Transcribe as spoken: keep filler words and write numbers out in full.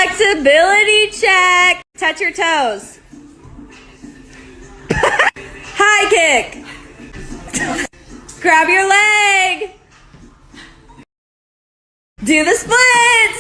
Flexibility check. Touch your toes. High kick. Grab your leg. Do the splits.